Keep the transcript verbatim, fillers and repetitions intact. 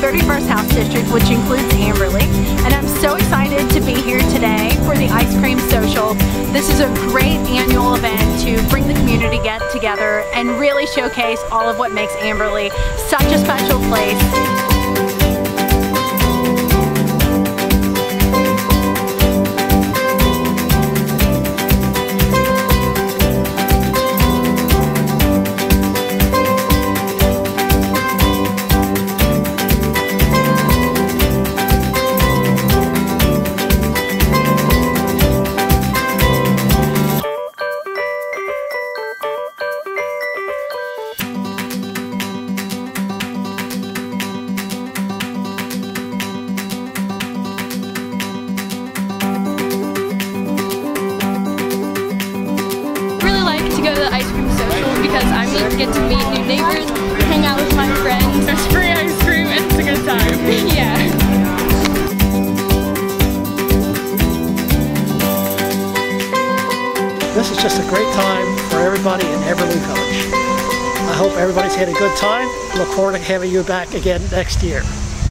thirty-first House District, which includes Amberley, and I'm so excited to be here today for the Ice Cream Social. This is a great annual event to bring the community get together and really showcase all of what makes Amberley such a special place. Go to the ice cream social because I get to meet new neighbors, hang out with my friends. There's free ice cream and it's a good time. Yeah. This is just a great time for everybody in Amberley Village. I hope everybody's had a good time. Look forward to having you back again next year.